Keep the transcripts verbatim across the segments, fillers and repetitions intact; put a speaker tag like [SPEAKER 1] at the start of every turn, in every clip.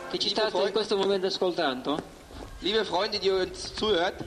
[SPEAKER 1] che ci state in questo momento ascoltando,
[SPEAKER 2] liebe Freunde, die uns zuhört,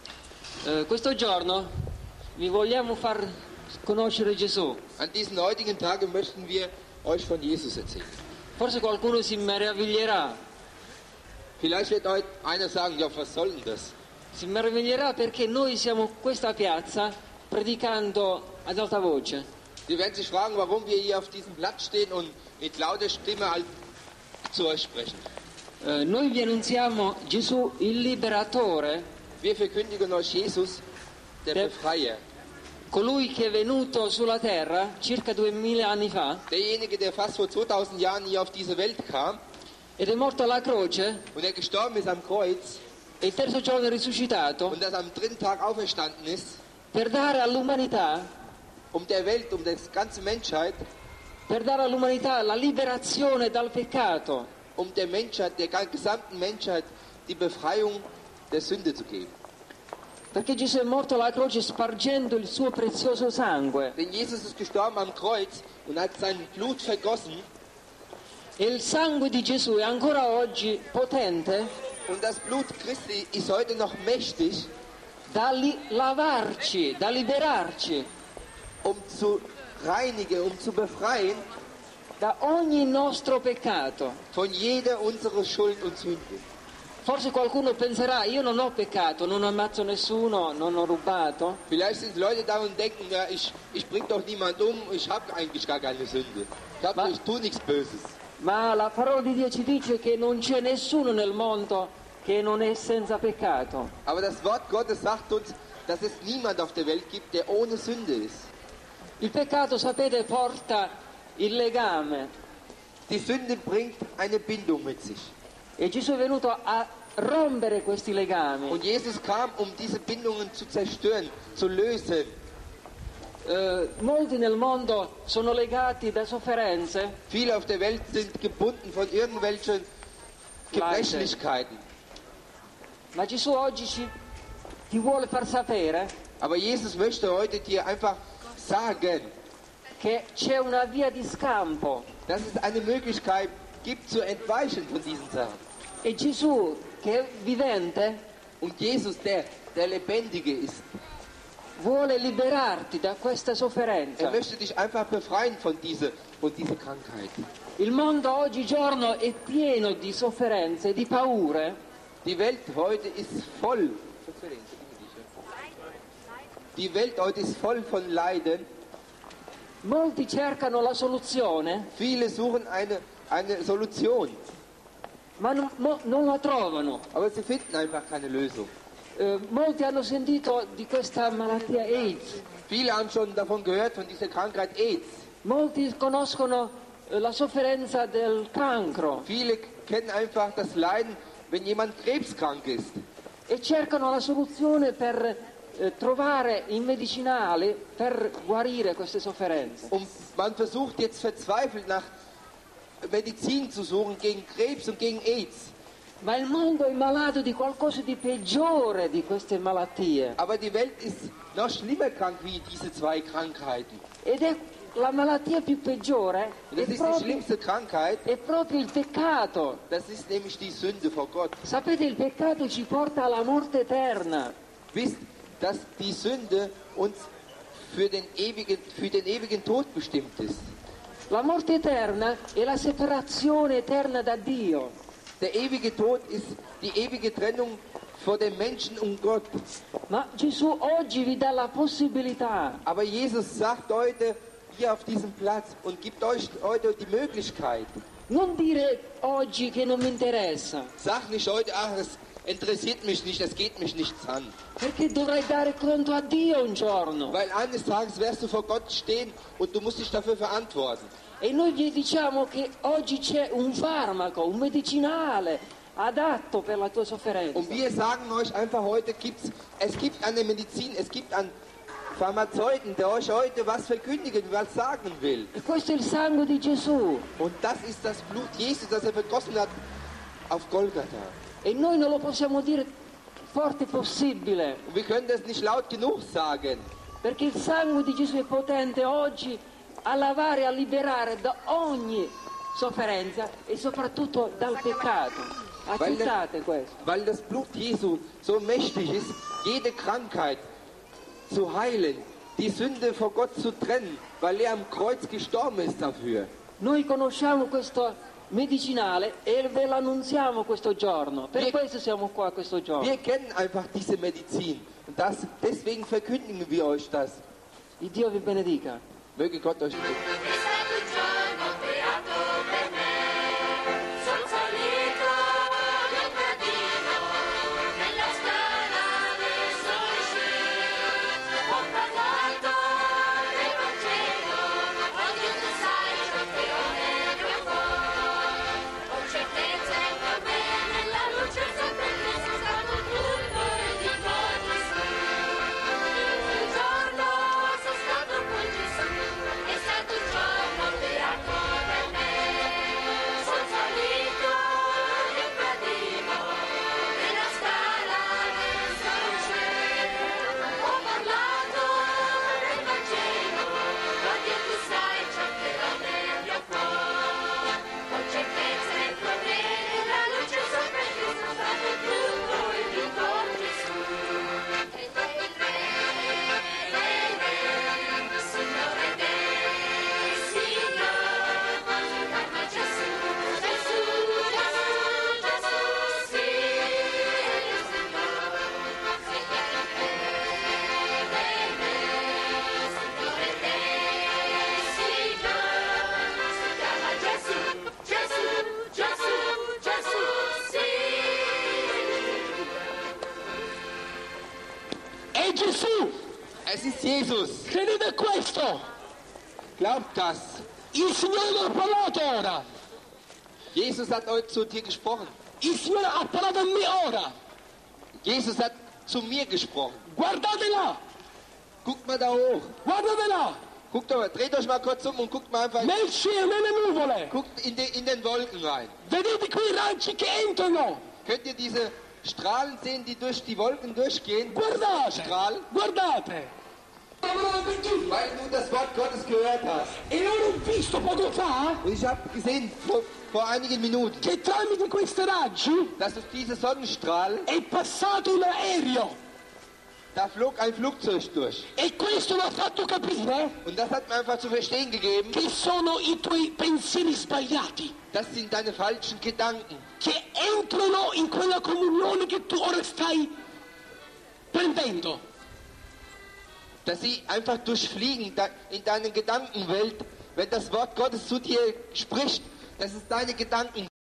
[SPEAKER 1] eh, questo giorno vi vogliamo far conoscere Gesù.
[SPEAKER 2] an diesen heutigen Tagen möchten wir euch von Jesus erzählen.
[SPEAKER 1] Forse qualcuno si meraviglierà,
[SPEAKER 2] Vielleicht wird heute einer sagen, ja, was soll denn das?
[SPEAKER 1] si meraviglierà perché noi siamo questa piazza predicando ad alta voce.
[SPEAKER 2] Sie werden sich fragen, warum wir hier auf diesem Platz stehen und mit lauter Stimme halt zu euch sprechen.
[SPEAKER 1] Eh, noi vi annunziamo Gesù il liberatore,
[SPEAKER 2] Wir verkündigen euch Jesus, der
[SPEAKER 1] Der-
[SPEAKER 2] Befreier.
[SPEAKER 1] colui che è venuto sulla terra circa duemila anni fa
[SPEAKER 2] Derjenige, der fast vor zweitausend Jahren hier auf diese Welt kam
[SPEAKER 1] ed è morto alla croce
[SPEAKER 2] und der gestorben ist am Kreuz
[SPEAKER 1] e il terzo giorno è risuscitato
[SPEAKER 2] und das am dritten Tag auferstanden ist,
[SPEAKER 1] per dare all'umanità,
[SPEAKER 2] um der Welt, um die ganze Menschheit,
[SPEAKER 1] per dare all'umanità la liberazione dal peccato.
[SPEAKER 2] um der Menschheit, der gesamten Menschheit die Befreiung der Sünde zu geben.
[SPEAKER 1] Perché Gesù è morto alla croce spargendo il suo prezioso sangue
[SPEAKER 2] Denn Jesus ist gestorben am Kreuz und hat sein Blut vergossen
[SPEAKER 1] e il sangue di Gesù è ancora oggi potente
[SPEAKER 2] und das Blut Christi ist heute noch mächtig,
[SPEAKER 1] da li- lavarci, da liberarci
[SPEAKER 2] um zu reinigen, um zu befreien
[SPEAKER 1] da ogni nostro peccato.
[SPEAKER 2] von jeder unserer Schuld und Sünde.
[SPEAKER 1] Forse qualcuno penserà, io non ho peccato, non ammazzo nessuno, non ho rubato.
[SPEAKER 2] Vielleicht sind Leute da und denken, ja, ich, ich bring doch niemand um, ich habe eigentlich gar keine Sünde. Ich, hab,
[SPEAKER 1] Ma-
[SPEAKER 2] ich tue nichts Böses.
[SPEAKER 1] Ma la parola di Dio ci dice che non c'è nessuno nel mondo che non è senza peccato.
[SPEAKER 2] Aber das Wort Gottes sagt uns, dass es niemand auf der Welt gibt, der ohne Sünde ist.
[SPEAKER 1] Il peccato, sapete, porta il legame
[SPEAKER 2] Die Sünde bringt eine Bindung mit sich.
[SPEAKER 1] e Gesù è venuto a rompere questi legami.
[SPEAKER 2] Und Jesus kam, um diese Bindungen zu zerstören, zu lösen.
[SPEAKER 1] Eh, molti nel mondo sono legati da sofferenze,
[SPEAKER 2] Viele auf der Welt sind gebunden von irgendwelchen Gebrechlichkeiten.
[SPEAKER 1] ma Gesù oggi ci, ti vuole far sapere
[SPEAKER 2] Aber Jesus möchte heute dir einfach sagen,
[SPEAKER 1] che c'è una via di scampo
[SPEAKER 2] dass es eine Möglichkeit gibt zu entweichen von diesen Sachen.
[SPEAKER 1] e Gesù, che è vivente,
[SPEAKER 2] Und Jesus, der, der Lebendige ist,
[SPEAKER 1] vuole liberarti da questa
[SPEAKER 2] er
[SPEAKER 1] sofferenza.
[SPEAKER 2] möchte dich einfach befreien von dieser, von dieser Krankheit.
[SPEAKER 1] Il mondo oggigiorno è pieno di sofferenze, di paure,
[SPEAKER 2] Die Welt heute ist voll. Die Welt heute ist voll von Leiden.
[SPEAKER 1] molti cercano la soluzione,
[SPEAKER 2] Viele suchen eine, eine Solution,
[SPEAKER 1] ma non, mo- non la trovano.
[SPEAKER 2] aber sie finden einfach keine Lösung.
[SPEAKER 1] Eh, molti hanno sentito di questa malattia AIDS,
[SPEAKER 2] Viele haben schon davon gehört, von dieser Krankheit AIDS.
[SPEAKER 1] molti conoscono eh, la sofferenza del cancro
[SPEAKER 2] Viele kennen einfach das Leiden, wenn jemand krebskrank ist.
[SPEAKER 1] e cercano la soluzione per eh, trovare i medicinali per guarire queste sofferenze.
[SPEAKER 2] Und man versucht jetzt verzweifelt nach Medizin zu suchen gegen Krebs und gegen AIDS.
[SPEAKER 1] Ma il mondo è malato di qualcosa di peggiore di queste malattie
[SPEAKER 2] Aber die Welt ist noch schlimmer krank wie diese zwei Krankheiten.
[SPEAKER 1] ed è la malattia più peggiore
[SPEAKER 2] Und
[SPEAKER 1] è
[SPEAKER 2] das ist die
[SPEAKER 1] proprio,
[SPEAKER 2] schlimmste Krankheit.
[SPEAKER 1] è proprio il peccato.
[SPEAKER 2] Das ist nämlich die Sünde vor Gott.
[SPEAKER 1] Sapete, il peccato ci porta alla morte eterna.
[SPEAKER 2] Wisst, dass die Sünde uns für den ewigen, für den ewigen Tod bestimmt ist.
[SPEAKER 1] La morte eterna è la separazione eterna da Dio.
[SPEAKER 2] Der ewige Tod ist die ewige Trennung vor dem Menschen und Gott.
[SPEAKER 1] Ma Gesù oggi vi dà la possibilità
[SPEAKER 2] Aber Jesus sagt heute hier auf diesem Platz und gibt euch heute die Möglichkeit.
[SPEAKER 1] non dire oggi che non mi interessa,
[SPEAKER 2] Sag nicht heute, ach, das interessiert mich nicht, das geht mich nichts an.
[SPEAKER 1] perché dovrai dare conto a Dio un giorno.
[SPEAKER 2] Weil eines Tages wirst du vor Gott stehen und du musst dich dafür verantworten.
[SPEAKER 1] E noi vi diciamo che oggi c'è un farmaco, un medicinale adatto per la tua sofferenza.
[SPEAKER 2] Und wir sagen euch einfach heute, gibt's, es gibt eine Medizin, es gibt einen Pharmazeuten, der euch heute was verkündigen, was sagen will.
[SPEAKER 1] E questo è il sangue di Gesù.
[SPEAKER 2] Und das ist das Blut Jesus, das er vergossen hat auf Golgatha.
[SPEAKER 1] E noi non lo possiamo dire forte possibile,
[SPEAKER 2] Und wir können das nicht laut genug sagen.
[SPEAKER 1] perché il sangue di Gesù è potente oggi a lavare, a liberare da ogni sofferenza e soprattutto dal peccato. Accettate questo.
[SPEAKER 2] Weil das Blut Jesu so mächtig ist, jede Krankheit zu heilen, die Sünde vor Gott zu trennen, weil er am Kreuz gestorben ist dafür.
[SPEAKER 1] Noi conosciamo questo medicinale e ve lo annunziamo questo giorno. Per
[SPEAKER 2] Wir-
[SPEAKER 1] questo siamo qua questo giorno.
[SPEAKER 2] Wir kennen einfach diese Medizin und das, deswegen verkündigen wir euch das.
[SPEAKER 1] Il Dio vi benedica.
[SPEAKER 2] Möge Gott euch segnen.
[SPEAKER 3] È stato il giorno beato per me, son salito nel gradino, nella scala del sole uscito, ho parlato del Vangelo, oggi tu sai ciò che ho nel mio cuore, ho certezza in me, nella luce sempre che sono stato tutto e di con Gesù. Il giorno sono stato con Gesù, è stato il giorno beato per me. Sono salito nel gradino, nella scala del sole cielo, ho parlato del Vangelo, oggi tu sai ciò che ho nel mio cuore. Ho certezza in me, nella luce sopra che sono stato tutto e più con Gesù. E dei re, dei re, Signore dei Signori, chiama Gesù, Gesù, Gesù, Gesù, sì, è il Signore. E dei re, dei re, Signore dei Signori, si chiama Gesù, Gesù, Gesù, Gesù, sì.
[SPEAKER 4] È Gesù,
[SPEAKER 2] Es ist Jesus.
[SPEAKER 4] credete questo?
[SPEAKER 2] Glaubt das.
[SPEAKER 4] Il Signore non ha parlato ora,
[SPEAKER 2] Jesus hat heute zu dir gesprochen.
[SPEAKER 4] il Signore ha parlato a me ora.
[SPEAKER 2] Jesus hat zu mir gesprochen.
[SPEAKER 4] Guardate là,
[SPEAKER 2] Guckt mal da hoch.
[SPEAKER 4] guardate là,
[SPEAKER 2] Guckt doch mal, dreht euch mal kurz um und guckt mal einfach,
[SPEAKER 4] nel cielo, nelle nuvole.
[SPEAKER 2] guckt in, de, in den Wolken rein.
[SPEAKER 4] Vedete quei raggi che entrano?
[SPEAKER 2] Könnt ihr diese Strahlen sehen, die durch die Wolken durchgehen?
[SPEAKER 4] Guardate,
[SPEAKER 2] Strahl.
[SPEAKER 4] guardate.
[SPEAKER 2] Weil du das Wort Gottes gehört hast.
[SPEAKER 4] E ora ho visto poco fa
[SPEAKER 2] Und ich habe gesehen, vor, vor einigen Minuten,
[SPEAKER 4] che tramite questi raggi
[SPEAKER 2] dass durch diese Sonnenstrahlen,
[SPEAKER 4] è passato un aereo.
[SPEAKER 2] da flog ein Flugzeug durch.
[SPEAKER 4] E questo mi ha fatto capire
[SPEAKER 2] Und das hat mir einfach zu verstehen gegeben,
[SPEAKER 4] che sono i tuoi pensieri sbagliati,
[SPEAKER 2] das sind deine falschen Gedanken,
[SPEAKER 4] che entrano in quella comunione che tu ora stai prendendo.
[SPEAKER 2] dass sie einfach durchfliegen da- in deine Gedankenwelt, wenn das Wort Gottes zu dir spricht, dass es deine Gedanken